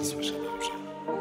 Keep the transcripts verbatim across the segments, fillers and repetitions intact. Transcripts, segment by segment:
Słyszę dobrze.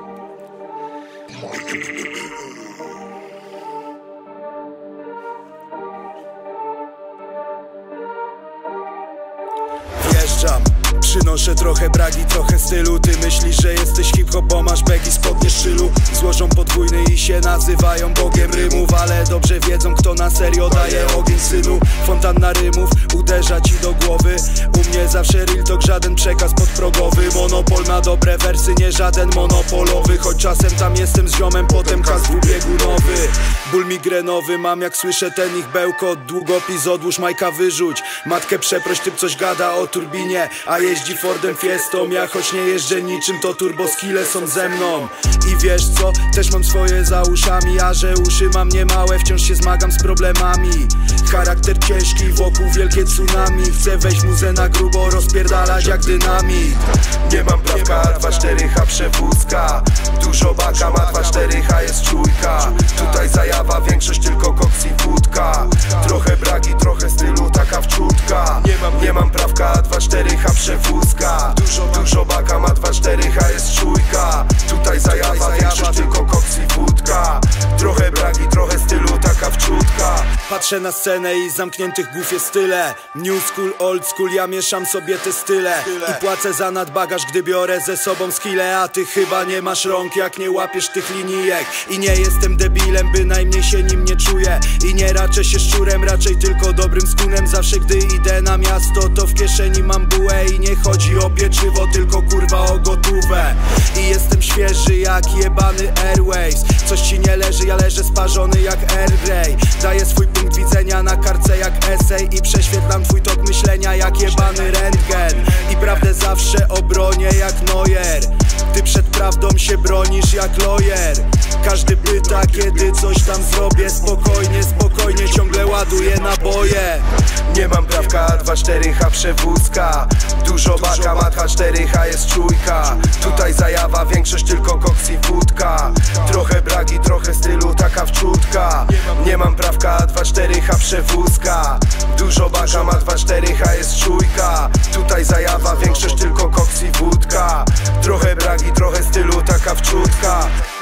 Wjeżdżam, przynoszę trochę bragi, trochę stylu. Ty myślisz, że jesteś hip-hop, bo masz begi, spodnie szczylu. Złożą podwójny i się nazywają Bogiem rymów, ale dobrze wiedzą, kto na serio daje ogień synu. Fontanna rymów uderza ci do głowy. U mnie zawsze real talk, żaden przekaz podprogowy. Monopol na dobre wersy, nie żaden monopolowy. Choć czasem tam jestem z ziomem, potem kas dwubiegunowy. Ból migrenowy mam, jak słyszę ten ich bełkot. Długopis odłóż, Majka wyrzuć. Matkę przeproś, typ coś gada o turbinie, a jeździ Fordem Fiestą. Ja choć nie jeżdżę niczym, to turbo skille są ze mną. I wiesz co, też mam swoje za uszami, a że uszy mam niemałe, wciąż się zmagam z problemami. Charakter ciężki, wokół wielkie tsunami. Chcę wejść muzę na grubo, rozpierdalać jak dynamit. Nie mam prawka, dwa cztery H przewózka. Dużo baka, ma dwa cztery H jest czujka. Tutaj zajawa, większość tylko koks i wódka. Trochę bragi, trochę stylu, taka wczutka. Nie mam, nie mam prawka, dwa cztery H przewózka. Dużo, dużo baka, ma dwa cztery H jest czujka. Tutaj zajawa, większość tylko koks i wódka. Trochę bragi, trochę stylu, taka wczutka. Patrzę na scenę i zamkniętych głów jest tyle. New school, old school, ja mieszam sobie te style. I płacę za nadbagaż, gdy biorę ze sobą skille. A ty chyba nie masz rąk, jak nie łapiesz tych linijek. I nie jestem debilem, bynajmniej się nim nie czuję. I nie raczę się szczurem, raczej tylko dobrym skunem. Zawsze gdy idę na miasto, to w kieszeni mam bułę. I nie chodzi o pieczywo, tylko kurwa o gotówę. I jestem świeży jak jebany Airways. Coś ci nie leży, ja leżę sparzony jak Air Grey. Daję swój punkt widzenia na kartce jak esej. I prześwietlam twój tok myślenia jak jebany rentgen. I prawdę zawsze obronię jak Neuer. Ty przed prawdą się bronisz jak lawyer. Każdy pyta, kiedy coś tam zrobię. Spokojnie, spokojnie, ciągle ładuję naboje. Nie mam prawka, dwa cztery H przewózka. Dużo baka, ma dwa cztery H jest czujka. Tutaj zajawa, większość tylko koks i wódka. Trochę bragi, trochę stylu, taka wczutka. Nie mam prawka, dwa cztery H przewózka. Dużo baka, ma dwa cztery H jest czujka. Tutaj zajawa, większość tylko koks i wódka. Trochę bragi, trochę stylu, taka wczutka.